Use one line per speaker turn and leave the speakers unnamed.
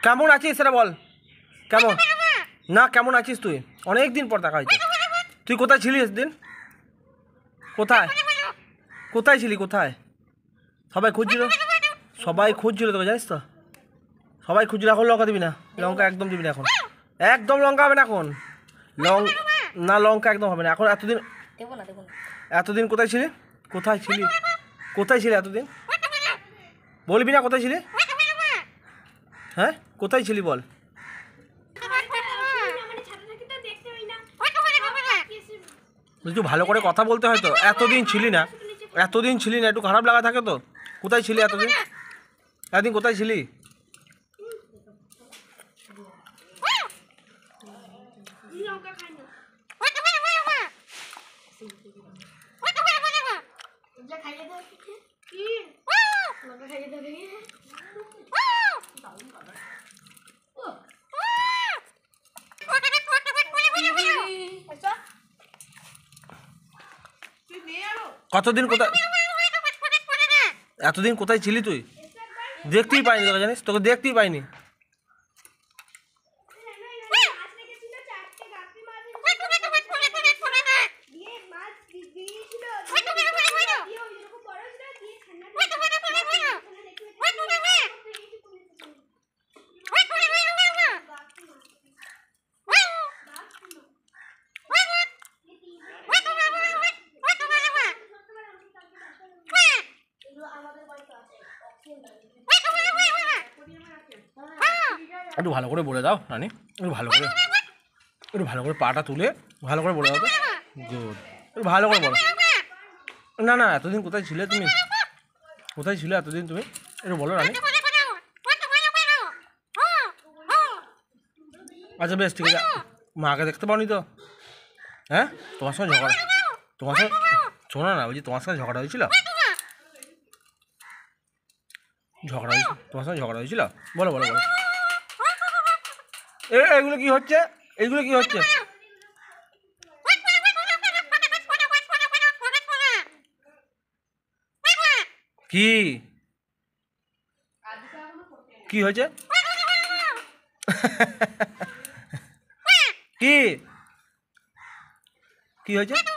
কেমন আছিস সেটা বল। কেমন না কেমন আছিস তুই? অনেক দিন পর দেখা হয়েছে। তুই কোথায় ছিলিস দিন? কোথায় কোথায় ছিলি? কোথায়? সবাই খুঁজছিল, সবাই খুঁজছিল তোকে, জানিস তো? সবাই খুঁজছিল। এখন লঙ্কা দিবি না, লঙ্কা একদম দিবি না এখন, একদম লঙ্কা হবে না এখন। না লঙ্কা একদম হবে না এখন। এতদিন কোথায় ছিলি? কোথায় ছিলি? কোথায় ছিলি এতদিন? বলবি না কোথায় ছিলি? হ্যাঁ কোথায় ছিলি বল। একটু ভালো করে কথা বলতে হয় তো। এতদিন ছিলি না, এতদিন ছিলি না, একটু খারাপ লাগা থাকে তো। কোথায় ছিলি এতদিন? এতদিন কোথায় ছিলি? কতদিন কোথায়, এতদিন কোথায় ছিলি তুই? দেখতেই পাইনি তোকে, জানিস? তোকে দেখতেই পাইনি। একটু ভালো করে বলে দাও রানী, একটু ভালো করে, একটু ভালো করে পাটা তুলে ভালো করে বলে দাও তো। গুড, একটু ভালো করে বলো। না না, এতদিন কোথায় ছিলে তুমি? কোথায় ছিলে এতদিন তুমি? একটু বলো রানী। আচ্ছা বেশ ঠিক আছে। মাকে দেখতে পাওনি তো? হ্যাঁ তোমার সঙ্গে ঝগড়া, তোমার সঙ্গে, শোনো না, বলছি তোমার সঙ্গে ঝগড়া হয়েছিল? ঝগড়া হয়েছিল তোমার সঙ্গে? ঝগড়া হয়েছিল? বলো বলো বলো। এগুলো কি হচ্ছে? এইগুলো কি হচ্ছে? কি কি হয়েছে? কি কি হয়েছে?